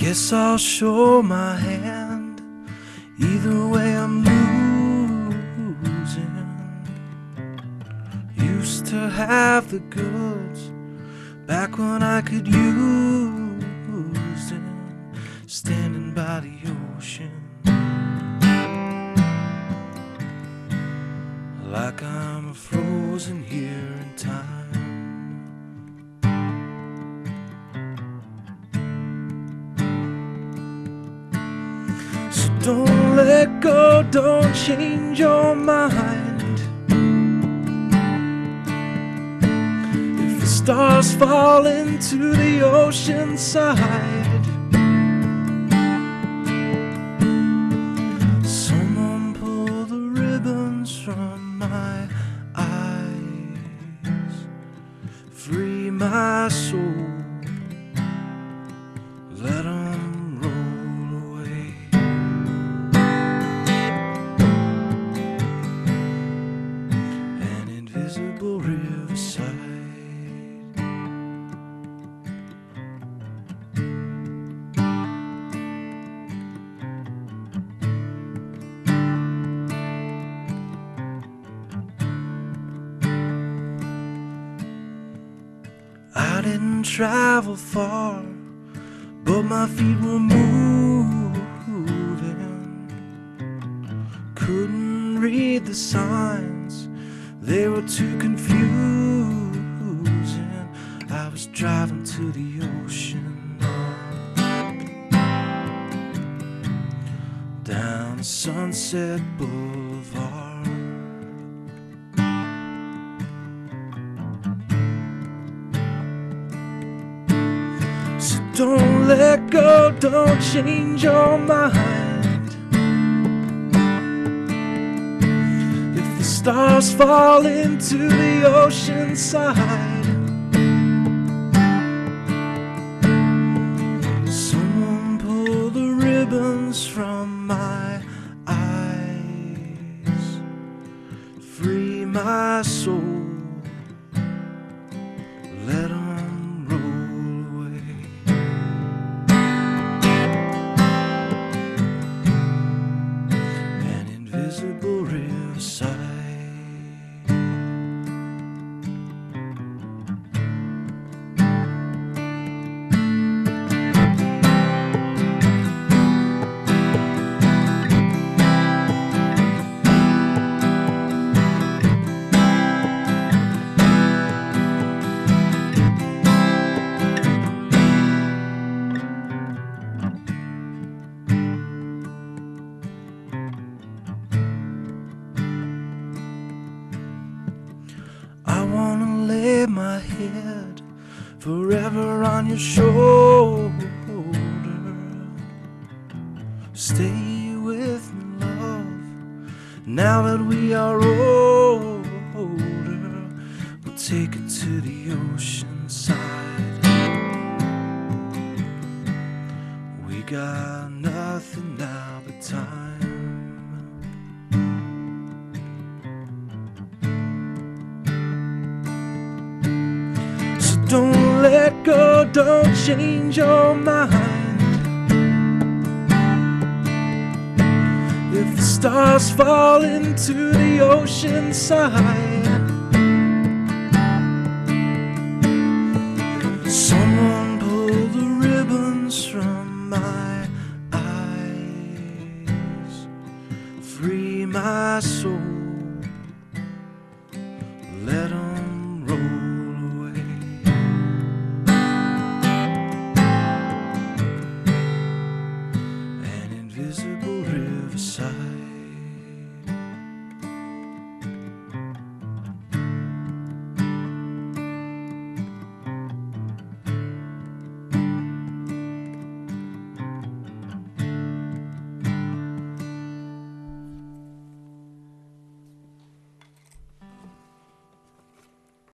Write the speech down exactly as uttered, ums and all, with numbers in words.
Guess I'll show my hand. Either way I'm losing. Used to have the goods back when I could use them, standing by the ocean like I'm frozen here in time. So don't let go, don't change your mind. If the stars fall into the ocean side, someone pull the ribbons from my eyes, free my soul, let 'em roll away. An invisible riverside. I didn't travel far, but my feet were moving. Couldn't read the signs, they were too confusing. I was driving to the ocean, down Sunset Boulevard. So don't let go, don't change your mind. If the stars fall into the ocean side, someone pull the ribbons from my eyes, free my soul, let 'em invisible riverside. I wanna lay my head forever on your shoulder. Stay with me, love, now that we are older. We'll take it to the ocean side. We got nothing now but time. Don't let go, don't change your mind. If the stars fall into the ocean side,